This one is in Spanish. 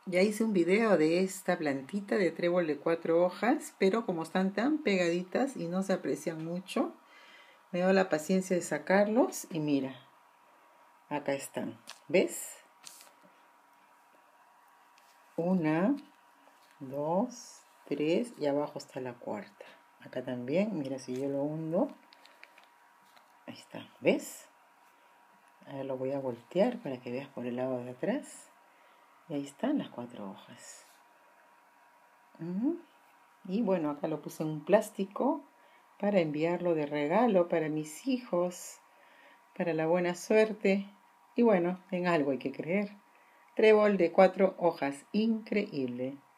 Ya hice un video de esta plantita de trébol de 4 hojas, pero como están tan pegaditas y no se aprecian mucho, me dio la paciencia de sacarlos y mira, acá están. ¿Ves? Una, dos, tres y abajo está la cuarta. Acá también, mira, si yo lo hundo, ahí está. ¿Ves? Ahora lo voy a voltear para que veas por el lado de atrás. Y ahí están las 4 hojas. Y bueno, acá lo puse en un plástico para enviarlo de regalo para mis hijos, para la buena suerte. Y bueno, en algo hay que creer. Trébol de 4 hojas, increíble.